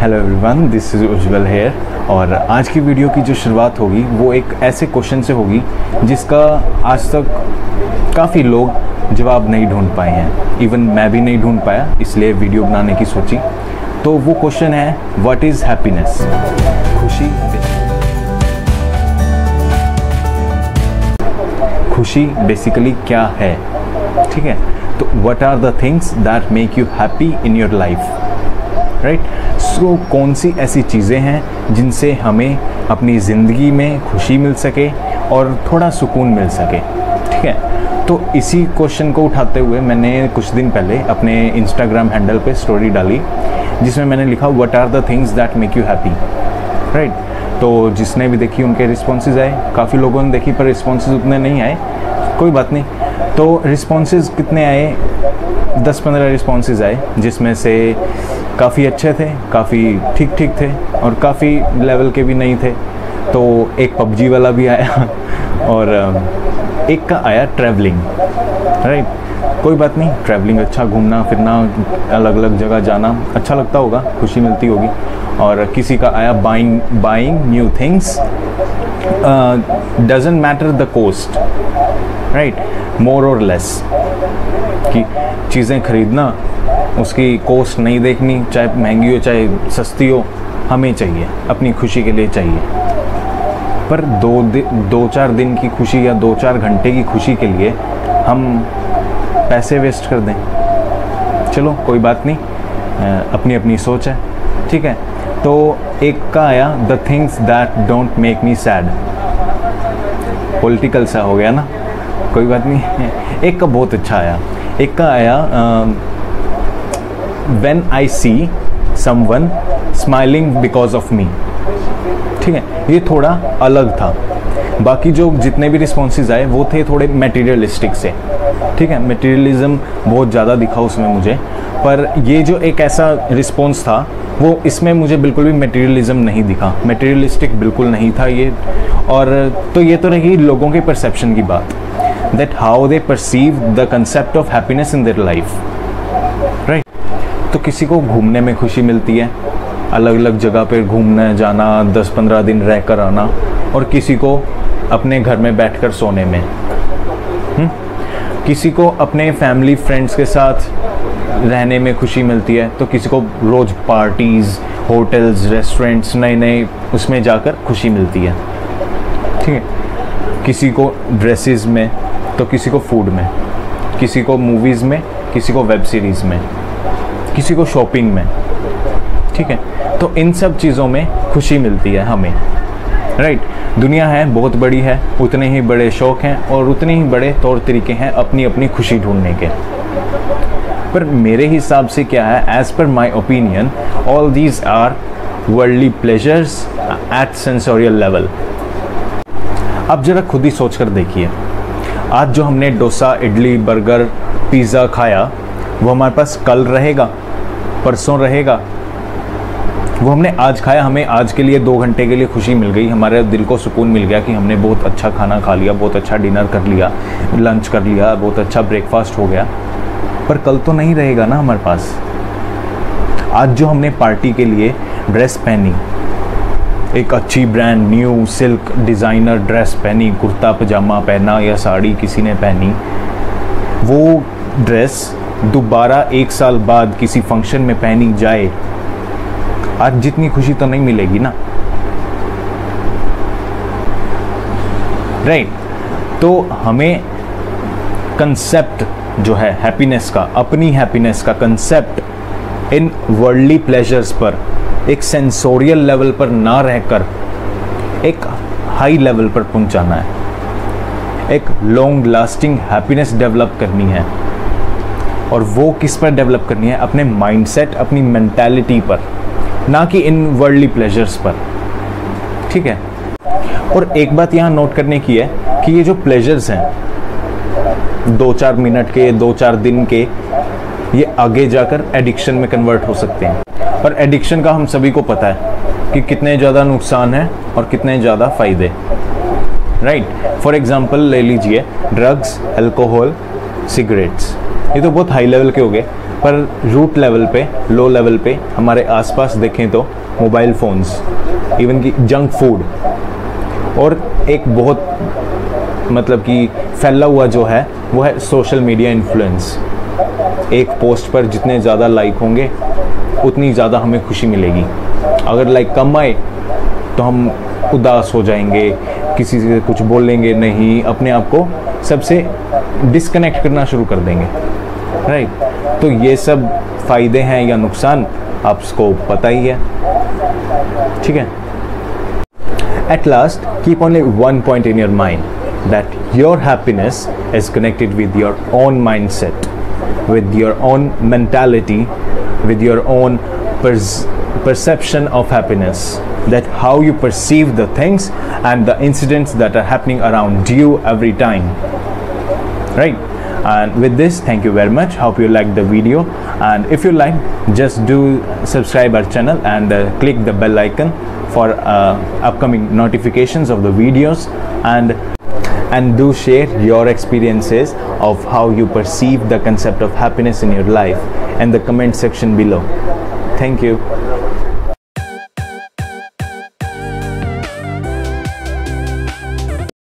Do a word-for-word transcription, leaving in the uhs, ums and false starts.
Hello everyone, this is Ujjwal here. और आज की वीडियो की जो शुरुआत होगी वो एक ऐसे क्वेश्चन से होगी जिसका आज तक काफ़ी लोग जवाब नहीं ढूंढ पाए हैं। इवन मैं भी नहीं ढूंढ पाया, इसलिए वीडियो बनाने की सोची। तो वो क्वेश्चन है, व्हाट इज़ हैप्पीनेस? खुशी खुशी बेसिकली क्या है? ठीक है, तो what are the things that make you happy in your life, right? So कौन सी ऐसी चीज़ें हैं जिनसे हमें अपनी ज़िंदगी में खुशी मिल सके और थोड़ा सुकून मिल सके, ठीक है? तो इसी क्वेश्चन को उठाते हुए मैंने कुछ दिन पहले अपने इंस्टाग्राम हैंडल पे स्टोरी डाली जिसमें मैंने लिखा what are the things that make you happy, right? तो जिसने भी देखी उनके रिस्पॉन्सेज आए, काफ़ी लोगों ने देखी पर रिस्पॉन्सेज उतने नहीं आए, कोई बात नहीं। तो रिस्पॉन्सेज कितने आए? दस पंद्रह रिस्पॉन्सेज आए, जिसमें से काफ़ी अच्छे थे, काफ़ी ठीक ठीक थे और काफ़ी लेवल के भी नहीं थे। तो एक पबजी वाला भी आया और एक का आया ट्रैवलिंग, राइट? कोई बात नहीं, ट्रैवलिंग अच्छा, घूमना फिरना, अलग अलग जगह जाना अच्छा लगता होगा, खुशी मिलती होगी। और किसी का आया buying buying new things, doesn't matter the cost, right? More और लेस, कि चीज़ें खरीदना उसकी कॉस्ट नहीं देखनी, चाहे महंगी हो चाहे सस्ती हो, हमें चाहिए, अपनी खुशी के लिए चाहिए। पर दो दो चार दिन की खुशी या दो चार घंटे की खुशी के लिए हम पैसे वेस्ट कर दें, चलो कोई बात नहीं, अपनी अपनी सोच है, ठीक है? तो एक का आया the things that don't make me sad, political सा हो गया ना, कोई बात नहीं। एक का बहुत अच्छा आया, एक का आया when I see someone smiling because of me, ठीक है? ये थोड़ा अलग था। बाकी जो जितने भी रिस्पॉन्सेज आए वो थे थोड़े मटेरियलिस्टिक से, ठीक है? मटेरियलिज्म बहुत ज़्यादा दिखा उसमें मुझे, पर ये जो एक ऐसा रिस्पॉन्स था वो इसमें मुझे बिल्कुल भी मटेरियलिज्म नहीं दिखा, मटेरियलिस्टिक बिल्कुल नहीं था ये। और तो ये तो रही लोगों के परसेप्शन की बात, that how they perceive the concept of happiness in their life, right? तो किसी को घूमने में खुशी मिलती है, अलग अलग जगह पे घूमने जाना, दस पंद्रह दिन रह कर आना, और किसी को अपने घर में बैठकर सोने में, हुँ? किसी को अपने फैमिली फ्रेंड्स के साथ रहने में खुशी मिलती है, तो किसी को रोज़ पार्टीज़, होटल्स, रेस्टोरेंट्स, नए नए उसमें जाकर खुशी मिलती है, ठीक है? किसी को ड्रेसेस में, तो किसी को फूड में, किसी को मूवीज़ में, किसी को वेब सीरीज़ में, किसी को शॉपिंग में, ठीक है? तो इन सब चीज़ों में खुशी मिलती है हमें, राइट? दुनिया है, बहुत बड़ी है, उतने ही बड़े शौक़ हैं और उतने ही बड़े तौर तरीके हैं अपनी अपनी खुशी ढूंढने के। पर मेरे हिसाब से क्या है, as per my opinion, all these are worldly pleasures at sensorial level. अब जरा खुद ही सोच कर देखिए, आज जो हमने डोसा, इडली, बर्गर, पिज़्ज़ा खाया वो हमारे पास कल रहेगा, परसों रहेगा? वो हमने आज खाया, हमें आज के लिए दो घंटे के लिए खुशी मिल गई, हमारे दिल को सुकून मिल गया कि हमने बहुत अच्छा खाना खा लिया, बहुत अच्छा डिनर कर लिया, लंच कर लिया, बहुत अच्छा ब्रेकफास्ट हो गया, पर कल तो नहीं रहेगा ना हमारे पास। आज जो हमने पार्टी के लिए ड्रेस पहनी, एक अच्छी brand new silk designer dress पहनी, कुर्ता पजामा पहना या साड़ी किसी ने पहनी, वो ड्रेस दोबारा एक साल बाद किसी फंक्शन में पहनी जाए, आज जितनी खुशी तो नहीं मिलेगी ना, राइट? तो हमें कंसेप्ट जो है हैप्पीनेस का, अपनी हैप्पीनेस का कंसेप्ट इन वर्ल्डली प्लेजर्स पर, एक सेंसोरियल लेवल पर ना रहकर एक हाई लेवल पर पहुंचाना है, एक लॉन्ग लास्टिंग हैप्पीनेस डेवलप करनी है। और वो किस पर डेवलप करनी है? अपने माइंडसेट, अपनी मेंटालिटी पर, ना कि इन वर्ल्डली प्लेजर्स पर, ठीक है? और एक बात यहाँ नोट करने की है कि ये जो प्लेजर्स हैं दो चार मिनट के, दो चार दिन के, ये आगे जाकर एडिक्शन में कन्वर्ट हो सकते हैं। और एडिक्शन का हम सभी को पता है कि कितने ज़्यादा नुकसान है और कितने ज़्यादा फ़ायदे, राइट? फॉर एग्जांपल ले लीजिए ड्रग्स, अल्कोहल, सिगरेट्स, ये तो बहुत हाई लेवल के हो गए, पर रूट लेवल पे, लो लेवल पे हमारे आसपास देखें तो मोबाइल फ़ोन्स, इवन कि जंक फूड, और एक बहुत मतलब कि फैला हुआ जो है वो है सोशल मीडिया इन्फ्लुएंस। एक पोस्ट पर जितने ज़्यादा लाइक होंगे उतनी ज़्यादा हमें खुशी मिलेगी। अगर लाइक कम आए तो हम उदास हो जाएंगे, किसी से कुछ बोलेंगे नहीं, अपने आप को सबसे डिस्कनेक्ट करना शुरू कर देंगे, राइट। तो ये सब फ़ायदे हैं या नुकसान आपको पता ही है, ठीक है। At last, keep only one point in your mind, that your happiness is connected with your own mindset, with your own mentality, with your own pers- perception of happiness, that how you perceive the things and the incidents that are happening around you every time, right? And with this, thank you very much. Hope you liked the video, and if you like, just do subscribe our channel and uh, click the bell icon for uh, upcoming notifications of the videos, and and do share your experiences of how you perceive the concept of happiness in your life in the comment section below. Thank you.